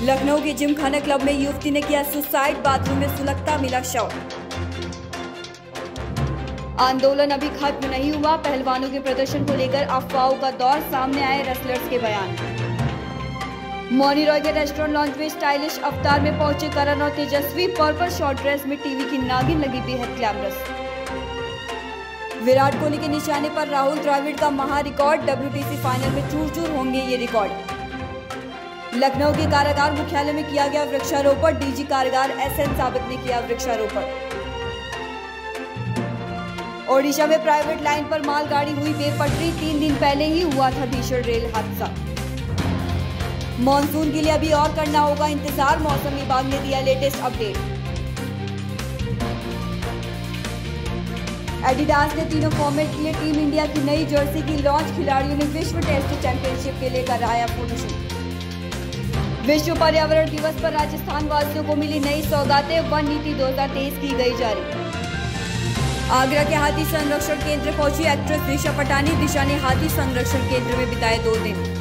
लखनऊ के जिमखाना क्लब में युवती ने किया सुसाइड, बाथरूम में सुलगता मिला शव। आंदोलन अभी खत्म नहीं हुआ, पहलवानों के प्रदर्शन को लेकर अफवाहों का दौर, सामने आए रेसलर्स के बयान। मौनी रॉय के रेस्टोरेंट लॉन्च में स्टाइलिश अवतार में पहुंचे करण और तेजस्वी, पर्पल शॉर्ट ड्रेस में टीवी की नागिन लगी बेहद ग्लैमरस। विराट कोहली के निशाने पर राहुल द्रविड़ का महा रिकॉर्ड, WTC फाइनल में चूर-चूर होंगे ये रिकॉर्ड। लखनऊ के कारागार मुख्यालय में किया गया वृक्षारोपण, DG कारागार SN साबित ने किया वृक्षारोपण। ओडिशा में प्राइवेट लाइन पर मालगाड़ी हुई बेपटरी, 3 दिन पहले ही हुआ था भीषण रेल हादसा। मॉनसून के लिए अभी और करना होगा इंतजार, मौसम विभाग ने दिया लेटेस्ट अपडेट। एडिडास ने तीनों फॉर्मेट के लिए टीम इंडिया की नई जर्सी की लॉन्च, खिलाड़ियों ने विश्व टेस्ट चैंपियनशिप के लिए कराया फोटोशूट। विश्व पर्यावरण दिवस पर राजस्थान वासियों को मिली नई सौगातें, वन नीति 2023 की गई जारी। आगरा के हाथी संरक्षण केंद्र पहुंची एक्ट्रेस दिशा पटानी, दिशा ने हाथी संरक्षण केंद्र में बिताए 2 दिन।